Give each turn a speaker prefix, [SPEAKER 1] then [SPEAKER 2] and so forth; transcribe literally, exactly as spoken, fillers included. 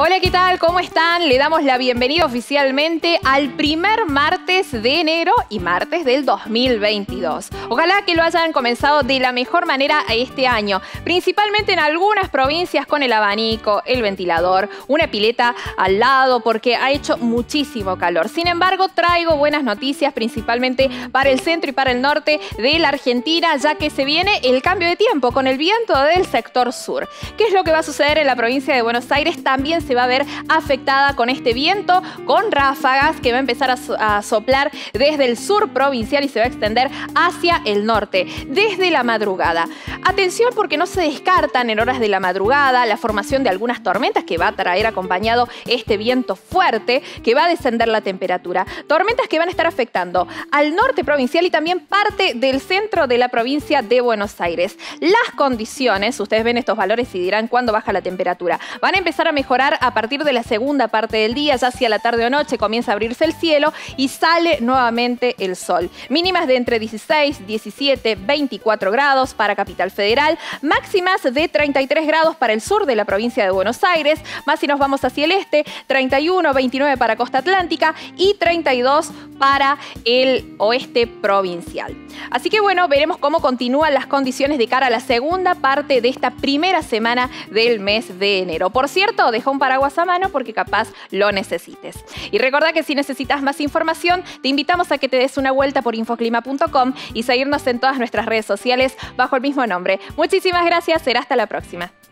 [SPEAKER 1] Hola, ¿qué tal? ¿Cómo están? Le damos la bienvenida oficialmente al primer martes de enero y martes del dos mil veintidós. Ojalá que lo hayan comenzado de la mejor manera este año, principalmente en algunas provincias con el abanico, el ventilador, una pileta al lado porque ha hecho muchísimo calor. Sin embargo, traigo buenas noticias principalmente para el centro y para el norte de la Argentina, ya que se viene el cambio de tiempo con el viento del sector sur. ¿Qué es lo que va a suceder en la provincia de Buenos Aires? También se va a ver afectada con este viento, con ráfagas que va a empezar a, so a soplar desde el sur provincial y se va a extender hacia el norte, desde la madrugada. Atención, porque no se descartan en horas de la madrugada la formación de algunas tormentas que va a traer acompañado este viento fuerte que va a descender la temperatura. Tormentas que van a estar afectando al norte provincial y también parte del centro de la provincia de Buenos Aires. Las condiciones, ustedes ven estos valores y dirán cuándo baja la temperatura, van a empezar a mejorar a partir de la segunda parte del día, ya hacia la tarde o noche comienza a abrirse el cielo y sale nuevamente el sol. Mínimas de entre dieciséis, diecisiete, veinticuatro grados para Capital Federal, máximas de treinta y tres grados para el sur de la provincia de Buenos Aires, más si nos vamos hacia el este, treinta y uno, veintinueve para Costa Atlántica y treinta y dos para el oeste provincial. Así que bueno, veremos cómo continúan las condiciones de cara a la segunda parte de esta primera semana del mes de enero. Por cierto, deja un paraguas a mano porque capaz lo necesites. Y recuerda que si necesitas más información, te invitamos a que te des una vuelta por infoclima punto com y seguirnos en todas nuestras redes sociales bajo el mismo nombre. Muchísimas gracias, será hasta la próxima.